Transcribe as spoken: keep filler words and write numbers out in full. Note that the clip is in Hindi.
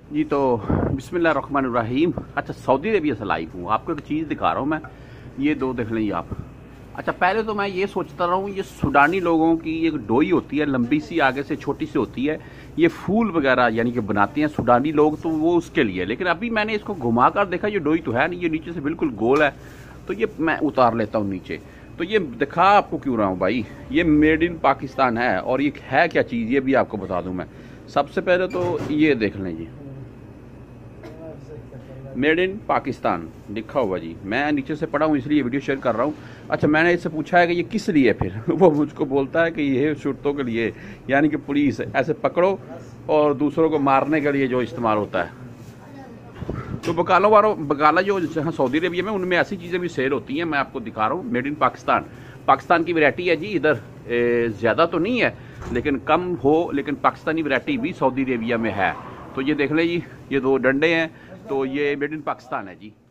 जी तो बिस्मिल्लाहिर्रहमानिर्रहीम। अच्छा, सऊदी अरेबिया से लाइव हूँ, आपको एक चीज़ दिखा रहा हूँ मैं। ये दो देख लेंगे आप। अच्छा, पहले तो मैं ये सोचता रहा हूँ ये सुडानी लोगों की एक डोई होती है, लंबी सी आगे से छोटी सी होती है, ये फूल वगैरह यानी कि बनाते हैं सुडानी लोग, तो वो उसके लिए। लेकिन अभी मैंने इसको घुमा कर देखा, ये डोई तो है नहीं, ये नीचे से बिल्कुल गोल है। तो ये मैं उतार लेता हूँ नीचे। तो ये दिखा आपको क्यों रहा हूँ भाई, ये मेड इन पाकिस्तान है। और ये है क्या चीज़ ये भी आपको बता दूँ मैं। सबसे पहले तो ये देख लें जी, मेड इन पाकिस्तान लिखा हुआ जी। मैं नीचे से पढ़ा हूँ इसलिए वीडियो शेयर कर रहा हूँ। अच्छा, मैंने इससे पूछा है कि ये किस लिए, फिर वो मुझको बोलता है कि ये शुरतों के लिए, यानी कि पुलिस ऐसे पकड़ो और दूसरों को मारने के लिए जो इस्तेमाल होता है। तो बकालों वालों बकाला जो जहाँ सऊदी अरेबिया में, उनमें ऐसी चीज़ें भी सेल होती हैं। मैं आपको दिखा रहा हूँ, मेड इन पाकिस्तान। पाकिस्तान की वैरायटी है जी। इधर ज़्यादा तो नहीं है लेकिन कम हो, लेकिन पाकिस्तानी वैरायटी भी सऊदी अरेबिया में है। तो ये देख लें जी, ये दो डंडे हैं, तो ये मेड इन पाकिस्तान है जी।